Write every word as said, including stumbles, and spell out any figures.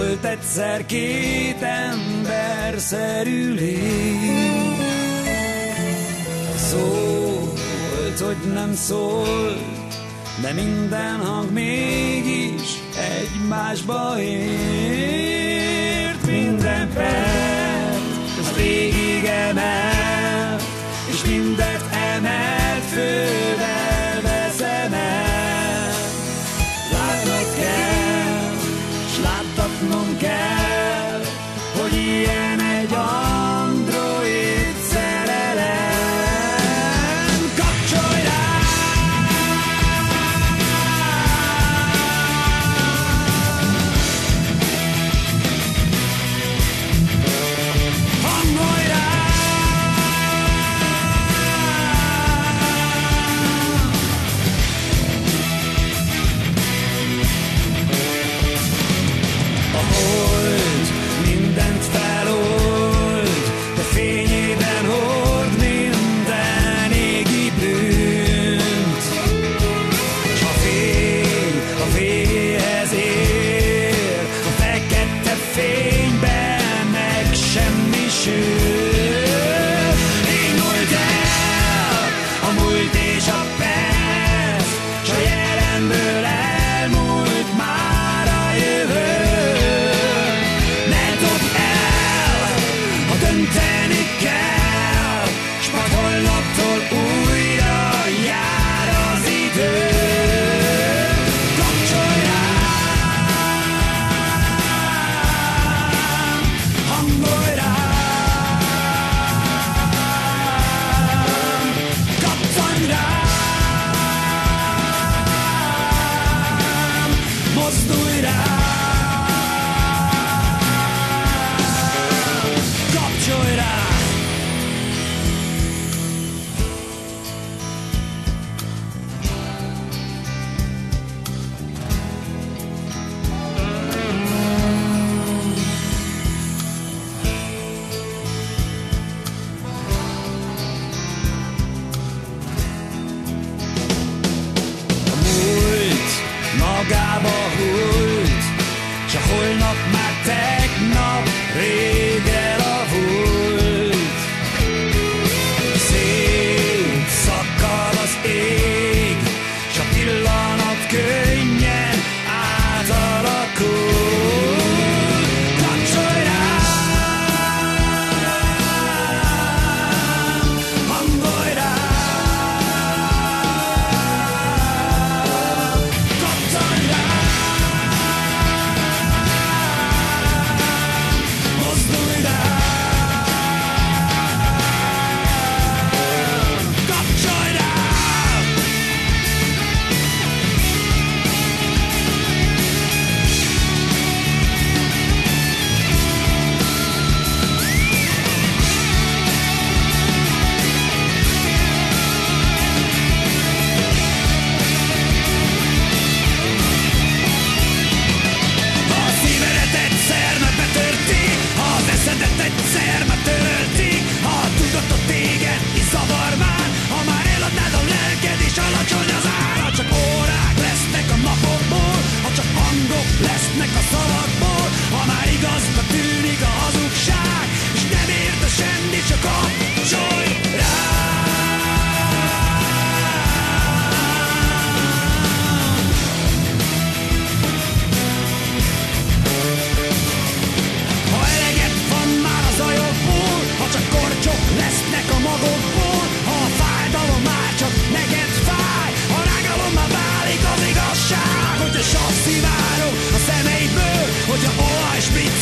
Volt egyszer két emberszerű lény, szólt, hogy nem szólt, de minden hang mégis egymásba ért. Minden perc az végig emel, és mindent emelt fölvel veszem el. Látnod kell, s láttatnom kell, hogy ilyen egy android szerelem. Kapcsolj rá! Hangolj rá! A hold mindent felold, de fényében hord minden égi bűnt. S a fény a végéhez ér, a fekete fényben meg semmisül. Ringold el a múlt és a perc, s a jelenből elmúlt már a jövő. Ne dobd el, ha dönteni kell, s majd holnaptól újra jár az idő. Kapcsolj rám, hangolj rám, kattanj rám, mozdulj rám, kapcsolj rám. A múlt magába hult, s a holnap már tegnap rég elavult. Szétszakad az ég, s a pillanat könnyen átalakul. Kapcsolj rám, hangolj rám, kattanj rám, mozdulj rám, kapcsolj rám. Ha a szívedet egyszer megbetörti, ha az eszedet egyszer megtörölti, ha a tudatot téged is zavar már, ha már eladnád a lelked és alacsony az ára, csak órák lesznek a napokból, ha csak hangok lesznek a szavakból, ha már igaznak tűnik a hazugság, és nem érte semmi, csak kapcsolj rá. Ha eleged van már a zajokból, ha csak kortyok lesznek a magokból, ha a fájdalom már csak neked fáj, ha rágalommal válik az igazság, hogy a sav szivárog a szemeidből, hogy a olaj spritz